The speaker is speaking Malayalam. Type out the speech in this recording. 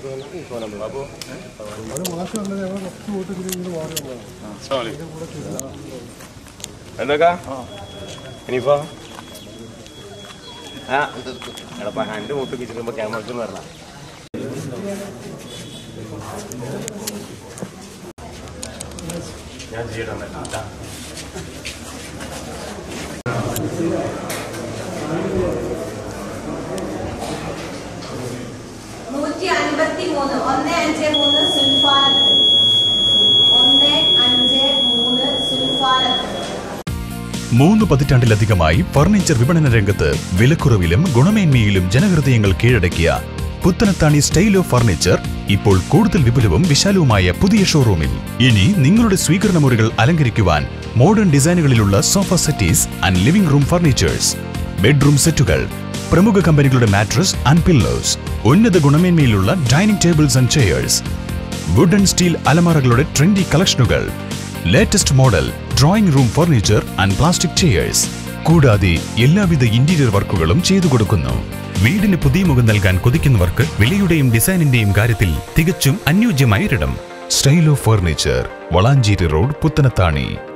എന്തൊക്കെ ഇനിയിപ്പോ എടപ്പാ ഹാൻഡ് മുട്ട് കിച്ചിട്ടുമ്പോ ക്യാമറക്ക് വരണം. ഞാൻ ചെയ്തിട്ടുണ്ടല്ലോ. 3 പതിറ്റാണ്ടിലധികമായി ഫർണിച്ചർ വിപണന രംഗത്ത് വിലക്കുറവിലും ഗുണമേന്മയിലും ജനഹൃദയങ്ങൾ കീഴടക്കിയ പുത്തനത്താണി സ്റ്റൈൽ ഓഫ് ഫർണിച്ചർ ഇപ്പോൾ കൂടുതൽ വിപുലവും വിശാലവുമായ പുതിയ ഷോറൂമിൽ. ഇനി നിങ്ങളുടെ സ്വീകരണ മുറികൾ അലങ്കരിക്കുവാൻ മോഡേൺ ഡിസൈനുകളിലുള്ള sofa settees and living room furnitures, bedroom സെറ്റുകൾ, പ്രമുഖ കമ്പനികളുടെ മാട്രസ് ആൻഡ് പില്ലോസ്, ഉന്നത ഗുണമേന്മയിലുള്ള dining tables and chairs, wood and steel അലമാറകളുടെ ട്രെൻഡി കളക്ഷനുകൾ, latest model drawing room furniture and plastic chairs, കൂടാതെ എല്ലാവിധ ഇന്റീരിയർ വർക്കുകളും ചെയ്തു കൊടുക്കുന്നു. വീടിന് പുതിയ മുഖം നൽകാൻ കൊതിക്കുന്നവർക്ക് വിലയുടെയും ഡിസൈനിന്റെയും കാര്യത്തിൽ തികച്ചും അനുയോജ്യമായ ഇടം. Style of furniture, Valanchery road, Puthanathani.